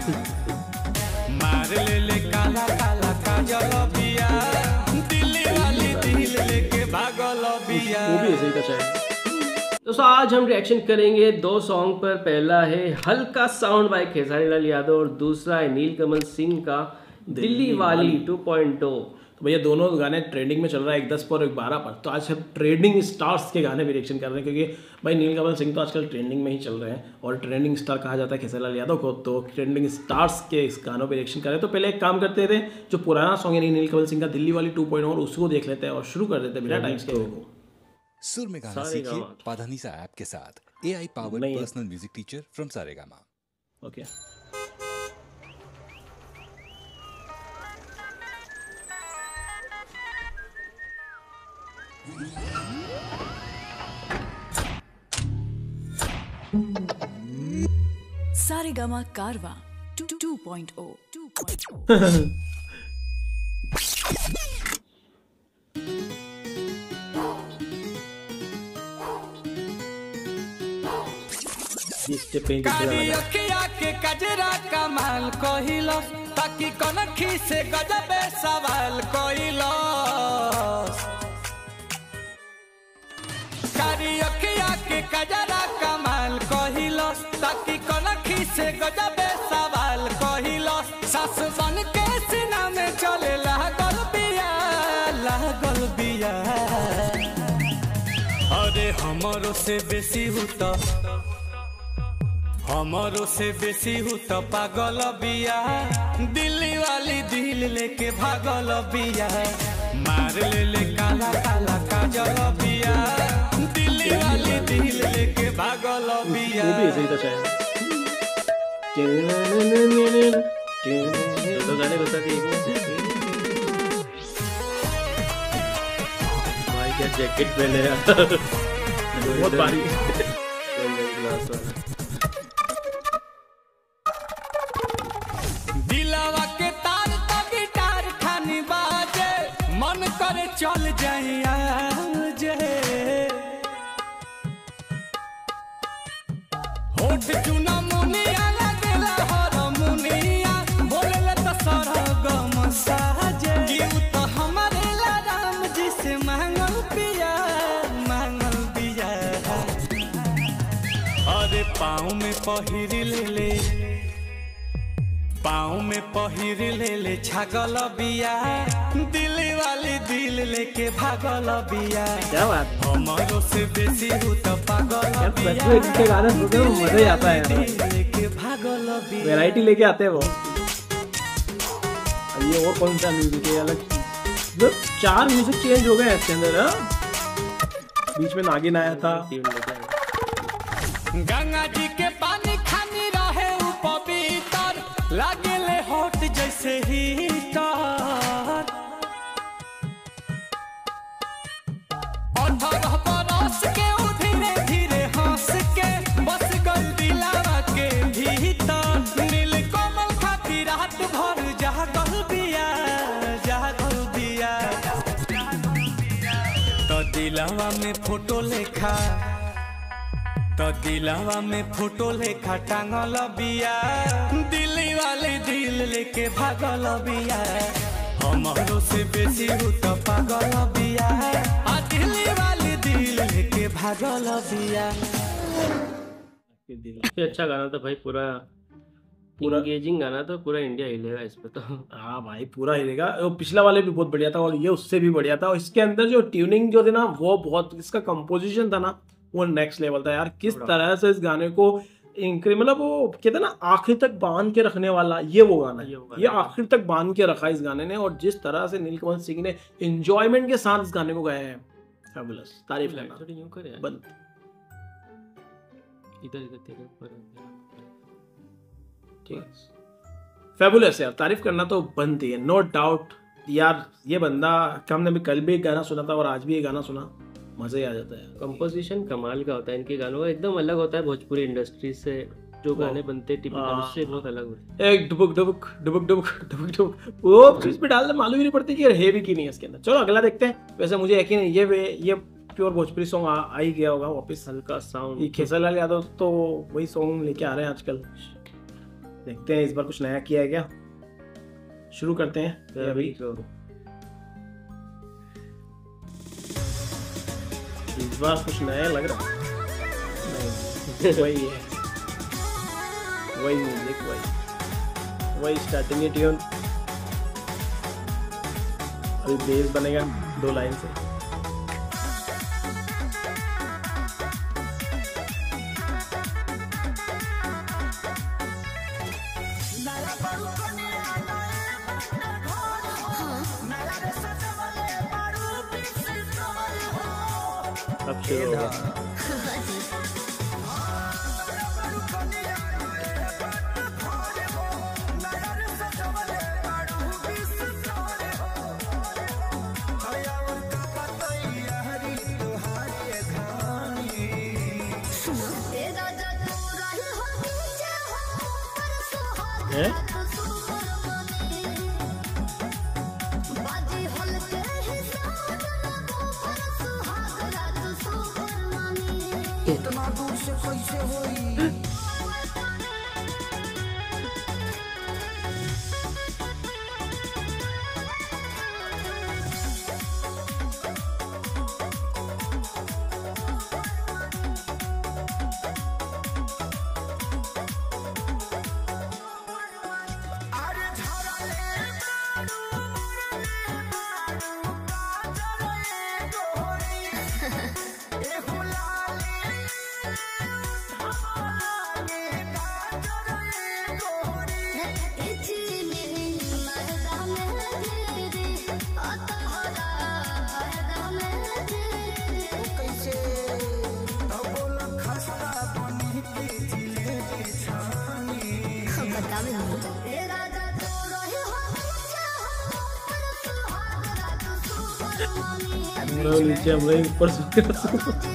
मार ले ले काला काला काजल बिया, दिल्ली वाली दिल लेके भागल बिया। वो भी ऐसे ही था शायद। दोस्तों आज हम रिएक्शन करेंगे दो सॉन्ग पर। पहला है हल्का साउंड बाय खेसारी लाल यादव और दूसरा है नीलकमल सिंह का दिल्ली वाली 2.0। तो भैया दोनों गाने ट्रेंडिंग में चल रहा है, एक 10 पर और एक 12 पर। तो आज हम ट्रेंडिंग स्टार्स के गाने भी रिएक्शन कर रहे हैं, क्योंकि भाई नीलकमल सिंह तो आजकल ट्रेंडिंग में ही चल रहे हैं और ट्रेंडिंग स्टार कहा जाता है खेसारी लाल यादव को। तो ट्रेंडिंग स्टार्स के इस गानों पर रिएक्शन कर रहे हैं। तो पहले एक काम करते थे, जो पुराना सॉन्ग है नीलकमल सिंह का दिल्ली वाली 2.0 और उसको देख लेते हैं और शुरू कर देते हैं बिना टाइम के। सुर में गाना सीखिए पाधानीसा ऐप के साथ। AI powered personal music teacher from Saregama. Okay Saregama Carvaan 2.0। कारी अखिया के कजरा कमाल कहिलो, ताकि कनखी से गजबे सवाल कहिलो। कारी अखिया के कजरा कमाल कहिलो, ताकि कनखी से गजबे सवाल कहिलो। सास बन के सीना में चले लागल बिया, लागल बिया। अरे हमरो से बेसी हुता, हमरो से बेसी हूँ तो पागल बिया, दिल्ली वाली दिल लेके भागल बिया। मार ले ले काला काला काजल बिया, दिल्ली वाली दिल लेके भागल बिया। वो भी ऐसे ही था शायद। तो गाने बता के भाई क्या जैकेट पहने यार, बहुत भारी। दिलावा के तार तो गिटार खानी बाजे, मन करे चल जाइया जे। होठ चुना मुनिया लगेला हर मुनिया, बोले तो सरगम साजे। गिउ तो हमारे ला राम जी से मांगल पिया, मांगल पिया। अरे पाँव में पहिर ले ले, पाँव में पहिर ले ले छागल बिया, दिल्ली वाली दिल लेके भागल बिया। क्या बात, हमरो से बेसी हूँ तो पागल बिया, इनके गाने सुनने में मजा ही आता है यार। दिल लेके भागल बिया। वैरायटी लेके आते हैं वो। ये और कौन सा म्यूजिक है अलग, मतलब 4 म्यूजिक चेंज हो गए इसके अंदर। बीच में नागिन आया था। गंगा जी के पानी खानी रहे पवित्र, लागे ले हॉट जैसे हीटर। 18 बरस के उ धीरे धीरे हंस के बस गल दिलावा के भीतर। नीलकमल खाती रात भर जागल बिया, जागल बिया। तो दिलावा में फोटो लेखा, तो दिलावा में फोटो लेखा टांगल बिया, दिल्ली वाले दिल लेके भागल बिया। हमरो से बेसी हूँ तो पागल बिया, दिल्ली वाली दिल लेके भागल बिया। अच्छा गाना था भाई, पूरा एंगेजिंग गाना था, पूरा इंडिया हिलेगा इस पे तो। हाँ भाई पूरा हिलेगा। वो पिछला वाले भी बहुत बढ़िया था और ये उससे भी बढ़िया था। और इसके अंदर जो ट्यूनिंग जो थी ना वो बहुत, इसका कंपोजिशन था ना वो नेक्स्ट लेवल था यार। किस तरह से इस गाने को मतलब वो कहते हैं ना आखिर तक बांध के रखने वाला, ये वो गाना है। ये आखिर तक बांध के रखा इस गाने ने। और जिस तरह से नीलकमल सिंह ने एंजॉयमेंट के साथ इस गाने को गाया है, फैबुलस। तारीफ करना बंद। इधर इधर तेरे ऊपर ठीक, फैबुलस यार, तारीफ करना तो बनती है, नो डाउट यार। ये बंदा, हमने भी कल भी एक गाना सुना था और आज भी एक गाना सुना, मजा ही आ जाता है। कंपोजिशन कमाल का होता है इनके गानों का, एकदम अलग होता है भोजपुरी इंडस्ट्री से जो गाने बनते हैं टिपिकल, उससे बहुत अलग होता है। एक डुबुक डुबुक डुबुक डुबुक डुबुक डुबुक वो चीज पे डालना मालूम ही नहीं पड़ती कि है भी कि नहीं है इसके अंदर। चलो अगला देखते हैं। वैसे मुझे यकीन है ये प्योर भोजपुरी सॉन्ग आ ही गया होगा वापस। हल्का साउंड, ये खेसारी लाल यादव तो वही सॉन्ग लेके आ रहे हैं आजकल। देखते हैं इस बार कुछ नया किया है क्या। शुरू करते हैं अभी। इस बार कुछ नया लग रहा है। नहीं, वही है, वही म्यूजिक, वही स्टार्टिंग ट्यून। अभी बेस बनेगा 2 लाइन से। अब शुरू होगा। है? इतना दूर से कैसे होई? नीचे हम लोग ऊपर से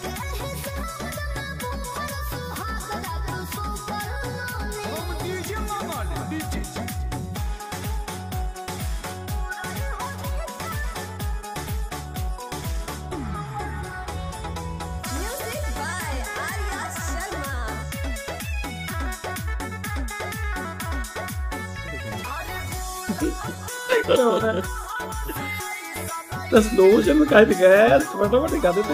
तो स्लो मोशन में क्या दिखाया यार, फटाफट दिखा देते।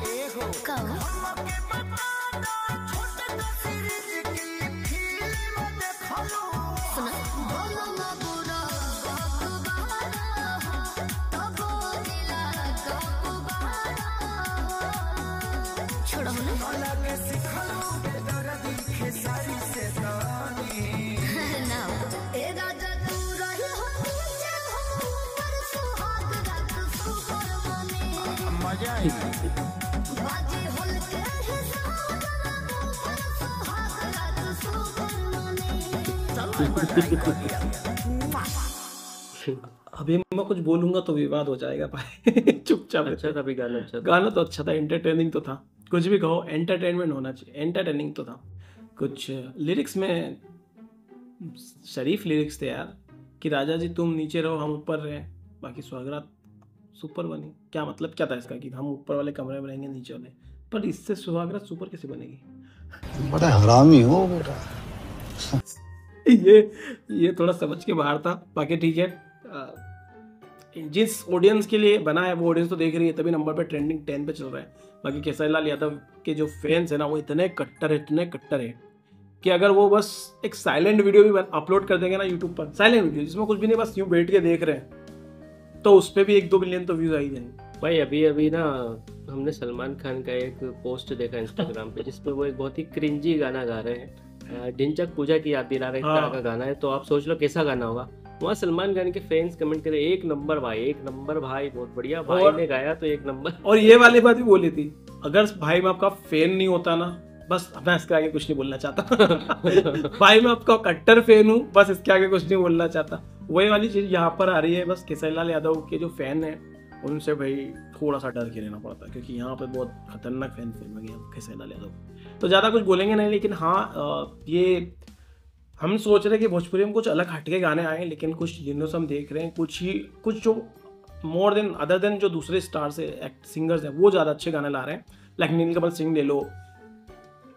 अभी मैं कुछ बोलूंगा तो विवाद हो जाएगा भाई। चुपचाप। अच्छा था, गाना तो अच्छा था, एंटरटेनिंग तो था। कुछ भी कहो, एंटरटेनमेंट होना चाहिए, एंटरटेनिंग तो था। कुछ लिरिक्स में शरीफ लिरिक्स थे यार, कि राजा जी तुम नीचे रहो हम ऊपर रहे, बाकी सुहागरात सुपर बनी। क्या मतलब क्या था इसका, कि हम ऊपर वाले कमरे में रहेंगे नीचे वाले, पर इससे सुहागरात सुपर कैसे बनेगी? बड़ा हरामी हो बेटा। ये थोड़ा समझ के बाहर था। बाकी ठीक है, जिस ऑडियंस के लिए बना है वो ऑडियंस तो देख रही है, तभी नंबर पे ट्रेंडिंग 10 पे चल रहा है। बाकी केसरी लाल यादव के जो फैंस है ना, वो इतने कट्टर है कि अगर वो बस एक साइलेंट वीडियो भी अपलोड कर देंगे ना यूट्यूब पर, साइलेंट वीडियो जिसमें कुछ भी नहीं, बस यूं बैठ के देख रहे हैं, तो उस पर भी 1-2 मिलियन तो व्यूज आ ही जाएंगे भाई। अभी ना हमने सलमान खान का एक पोस्ट देखा इंस्टाग्राम पे, जिसपे वो एक बहुत ही क्रिंजी गाना गा रहे हैं, ढिंचक पूजा की याद दिला रहे हैं का गाना है। तो आप सोच लो कैसा गाना होगा। वहाँ सलमान खान के फैंस कमेंट करे, एक नंबर भाई, बहुत बढ़िया भाई ने गाया तो 1 नंबर। और ये वाली बात भी बोली थी, अगर भाई मैं आपका फैन नहीं होता ना, बस मैं इसके आगे कुछ नहीं बोलना चाहता। भाई मैं आपका कट्टर फैन हूँ, बस इसके आगे कुछ नहीं बोलना चाहता। वही वाली चीज यहाँ पर आ रही है। बस केसरी लाल यादव के जो फैन है उनसे भाई थोड़ा सा डर के रहना पड़ता है, क्योंकि यहाँ पे बहुत खतरनाक फैन फॉलोइंग है केसरी लाल यादव। तो ज़्यादा कुछ बोलेंगे नहीं, लेकिन हाँ ये हम सोच रहे हैं कि भोजपुरी में कुछ अलग हटके गाने आए, लेकिन कुछ जिनों से हम देख रहे हैं कुछ जो मोर देन अदर देन जो दूसरे स्टार्स है, सिंगर्स हैं, वो ज़्यादा अच्छे गाने ला रहे हैं। लाइक नीलकमल सिंह ले लो,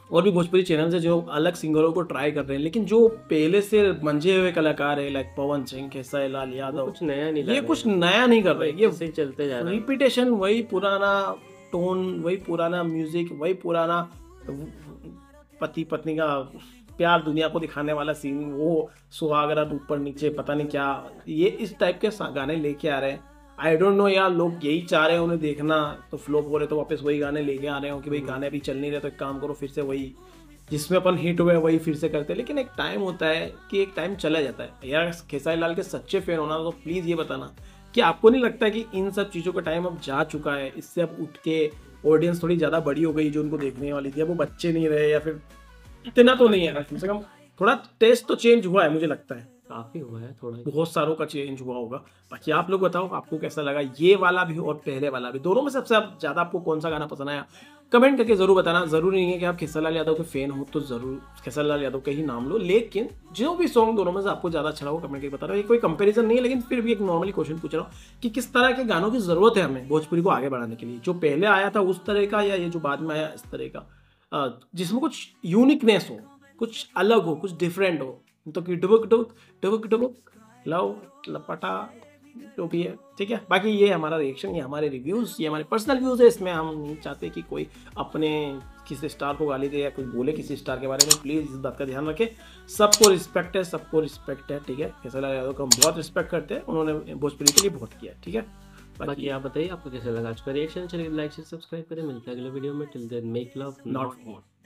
और भी भोजपुरी चैनल है जो अलग सिंगरों को ट्राई कर रहे हैं, लेकिन जो पहले से मंजे हुए कलाकार है लाइक पवन सिंह, खेसारी लाल यादव, कुछ नया नहीं, ये कुछ नया नहीं कर रहे, ये सही चलते जा रहा है। रिपीटेशन, वही पुराना टोन, वही पुराना म्यूजिक, वही पुराना पति पत्नी का प्यार दुनिया को दिखाने वाला सीन, वो सुहागरात ऊपर नीचे पता नहीं क्या, ये इस टाइप के गाने लेके आ रहे हैं। आई डोंट नो यार, लोग यही चाह रहे हैं उन्हें देखना, तो फ्लॉप हो रहे तो वापस वही गाने लेके आ रहे हो कि भाई गाने अभी चल नहीं रहे तो एक काम करो फिर से वही जिसमें अपन हिट हुए वही फिर से करते हैं। लेकिन एक टाइम होता है कि एक टाइम चला जाता है यार। खेसारी लाल के सच्चे फैन होना तो प्लीज़ ये बताना कि आपको नहीं लगता कि इन सब चीज़ों का टाइम अब जा चुका है, इससे अब उठ के ऑडियंस थोड़ी ज़्यादा बड़ी हो गई जो उनको देखने वाली थी, अब वो बच्चे नहीं रहे, या फिर इतना तो नहीं है, कम से कम थोड़ा टेस्ट तो चेंज हुआ है मुझे लगता है, काफी हुआ है थोड़ा, बहुत सारों का चेंज हुआ होगा। बाकी आप लोग बताओ आपको कैसा लगा ये वाला भी और पहले वाला भी, दोनों में सबसे ज़्यादा आपको कौन सा गाना पसंद आया कमेंट करके जरूर बताना। जरूरी नहीं है कि आप खेसारी लाल यादव के फैन हो तो जरूर खेसारी लाल यादव का ही नाम लो, लेकिन जो भी सॉन्ग दोनों में से आपको ज़्यादा अच्छा लगा कमेंट करके बता रहा हूँ। ये कोई कंपैरिजन नहीं है, लेकिन फिर भी एक नॉर्मली क्वेश्चन पूछ रहा हूँ कि किस तरह के गानों की जरूरत है हमें भोजपुरी को आगे बढ़ाने के लिए, जो पहले आया था उस तरह का या ये जो बाद में आया इस तरह का, जिसमें कुछ यूनिकनेस हो, कुछ अलग हो, कुछ डिफरेंट हो। तो कि डुबुक डुबुक डुबुक डुबुक लव लपटा जो भी है, ठीक है। बाकी ये हमारा रिएक्शन, ये हमारे रिव्यूज़, ये हमारे पर्सनल व्यूज़ है, इसमें हम नहीं चाहते कि कोई अपने किसी स्टार को गाली दे या कुछ बोले किसी स्टार के बारे में। प्लीज़ इस बात का ध्यान रखें, सबको रिस्पेक्ट है, सबको रिस्पेक्ट है, ठीक है। खेसारी लाल यादव को हम बहुत रिस्पेक्ट करते हैं, उन्होंने भोजपुरी के लिए बहुत किया, ठीक है। बाकी आप बताइए आपको कैसा लगा आज का रिएक्शन, चलिए लाइक से सब्सक्राइब करें, मिलते हैं अगले वीडियो में। Till then make love not war.